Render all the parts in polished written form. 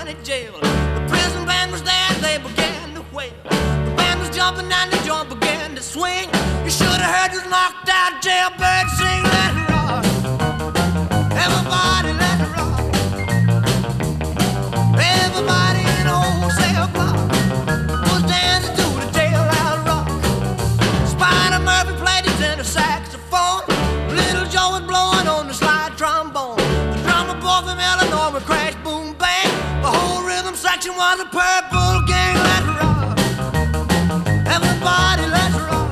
county jail. The prison band was there, they began to wail. The band was jumping and the joint began to swing. You should have heard those knocked out jailbirds sing. Let it rock, everybody let it rock. Everybody in the whole cell block was dancing to the jailhouse rock. Spider Murphy played his tenor saxophone. Little Joe was blowing on the slide trombone. The drummer boy from Illinois would crash, boom, bang. The whole rhythm section was a purple gang. Let it rock, everybody let it rock.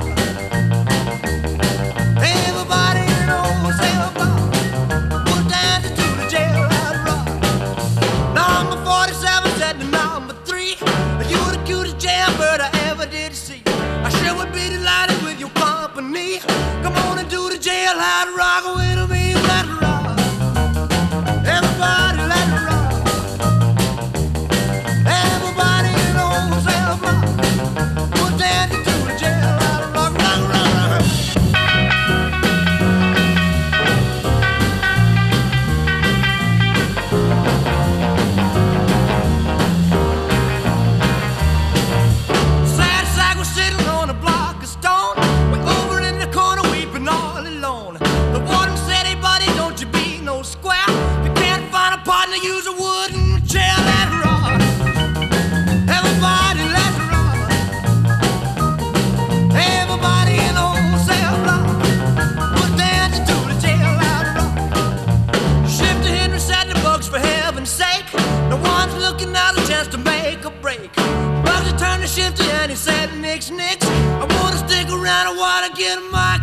Everybody in the whole cell block was dancing to the jailhouse rock. Number 47 said to number 3, you're the cutest jailbird I ever did see. I sure would be delighted with your company. Come on and do the jailhouse rock with me. Let it rock, everybody let it rock. Everybody in the whole cell block was dancing to the jailhouse rock. Rock, rock, rock. Sad sack was sitting on a block of stone, way over in the corner weeping all alone. The warden said, hey buddy, don't you be no square. If you can't find a partner, use a wooden chair. Let it rock, everybody let it rock. Everybody in the whole cell block was dancing to the jailhouse rock. Shifter Henry said the Bugs, for heaven's sake, no one's looking out a chance to make a break. Bugsy turned to Shifter and he said, nix, nix, I wanna stick around, I wanna get my